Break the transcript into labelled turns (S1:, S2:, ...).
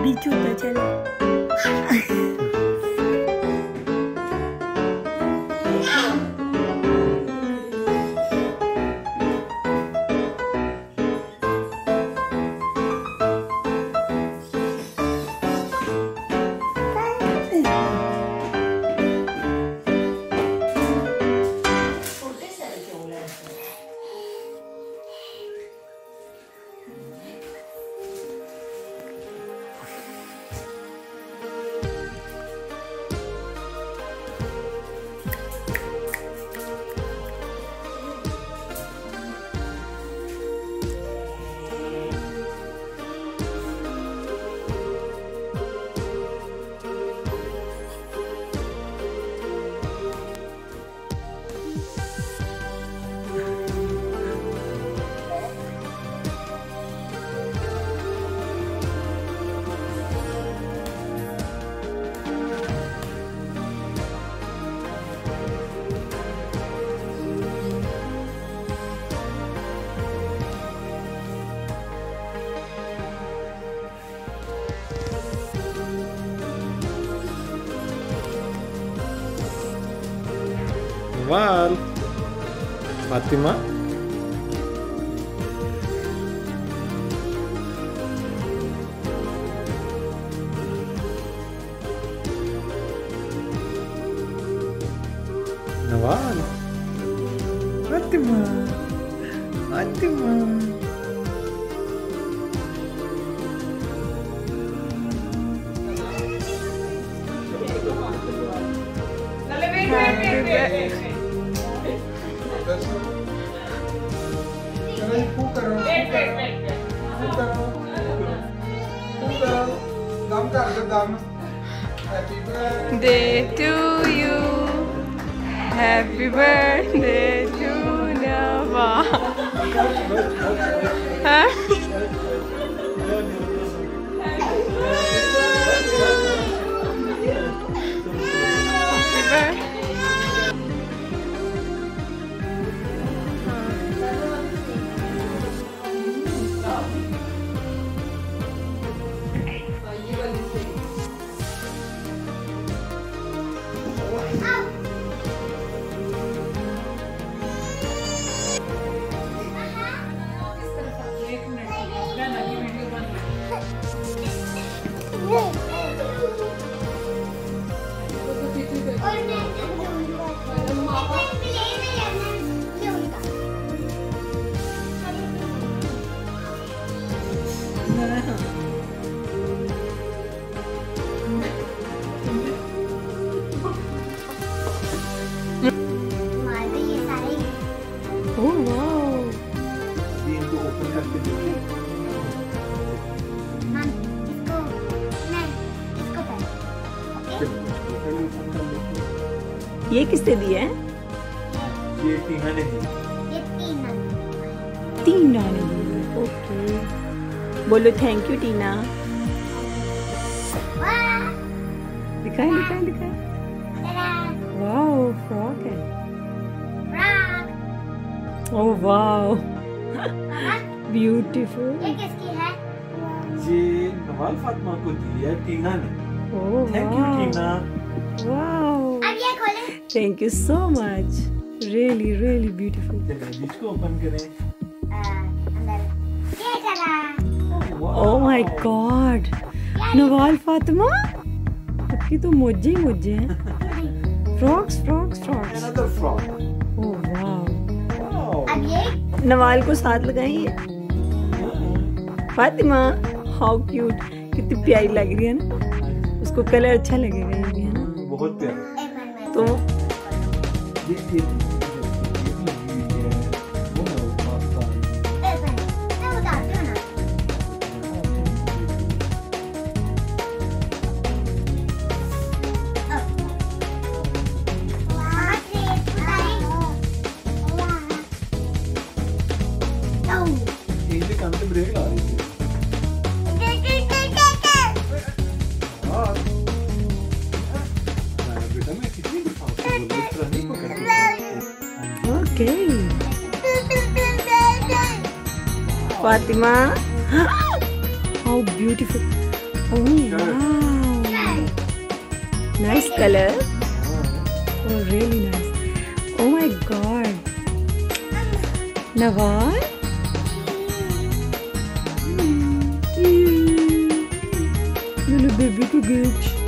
S1: नीचे उतर चलो।
S2: Nawal, Fatima. Nawal, Fatima, Fatima.
S3: Happy birthday to you. Happy birthday to Nawal. Huh? Oh wow!
S1: ये किसने दिया है?
S2: ये टीना ने दी।
S1: टीना ने दी। ओके। बोलो थैंक यू टीना। दिखाए दिखाए दिखाए। वाओ फ्रॉक है। Oh wow beautiful.
S4: ये किसकी है?
S2: ये नवाल फातिमा को दी है टीना ने।
S1: Oh
S2: thank you Tina.
S1: Wow
S4: अब ये खोले।
S1: Thank you so much. Really really beautiful.
S2: बीच को ओपन करें।
S4: अंदर ये चला।
S1: Oh my God Nawal Fatima आपकी तो मोजे ही मोजे हैं। Frocks frocks frocks.
S2: Another frog.
S1: Oh wow.
S2: Wow.
S4: अब ये
S1: नवाल को साथ लगाइए। फातिमा हाउ क्यूट कितनी प्यारी लग रही है ना। उसको कलर अच्छा लगेगा ये भी है ना।
S2: बहुत प्यारा।
S4: एक मिनट में
S1: तो
S2: ये वो पास्ता।
S4: एक मिनट मैं उतारती हूँ ना।
S2: ये काम से ब्रेक ला रही है। बेटा मैं कितनी दिखाऊं इस तरह नहीं पकड़ती।
S1: Okay Fatima how beautiful. Oh wow. Nice color. Oh really nice. Oh my god. Nawal? Little baby को gift.